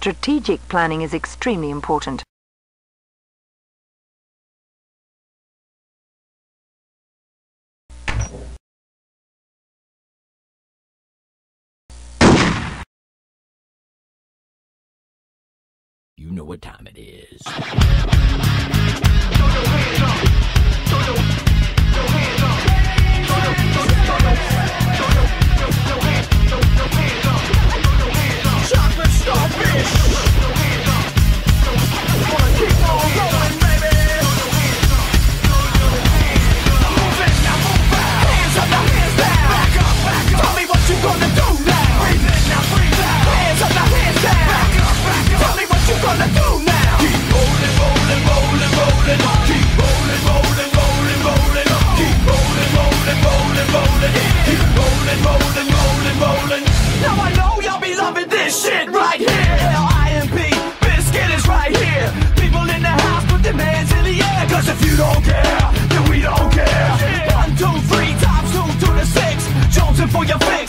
Strategic planning is extremely important. You know what time it is. Chocolate starfish. Wanna keep on going, baby. Move it, now move out. Hands up, now hands down. Back up, back up. Tell me what you gonna do now. Breathe in, now breathe out. Hands up, now hands down. Back up, back up. Tell me what you gonna do now. Keep rolling, rolling, rolling, rolling. Keep rolling, rolling, rolling, rolling. Keep rolling, rolling, rolling, rolling. Keep rolling, rolling, rolling, rolling. Now I know y'all be loving this shit right here. L-I-M-P, Biscuit is right here. People in the house, put their hands in the air. Cause if you don't care, then we don't care. 1, 2, 3, times 2 to the 6. Jonesing for your fix.